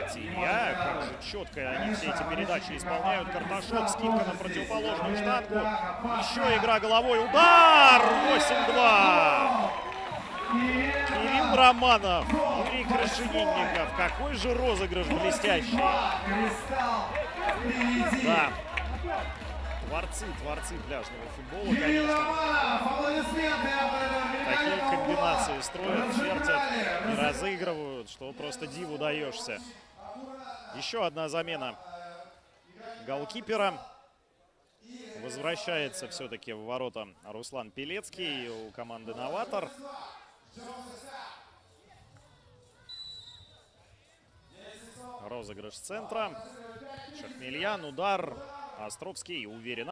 Кстати, Илья, как же четко они все эти передачи исполняют. Карташов, скидка на противоположную штангу. Еще игра головой, удар! 8-2. Кирилл Романов, Юрий Крашенинников. Какой же розыгрыш блестящий. Да. Творцы пляжного футбола, конечно. Такие комбинации строят, чертят и разыгрывают, что просто диву даешься. Еще одна замена голкипера. Возвращается все-таки в ворота Руслан Пелецкий у команды «Новатор». Розыгрыш с центра. Шахмельян, удар. Островский уверенно.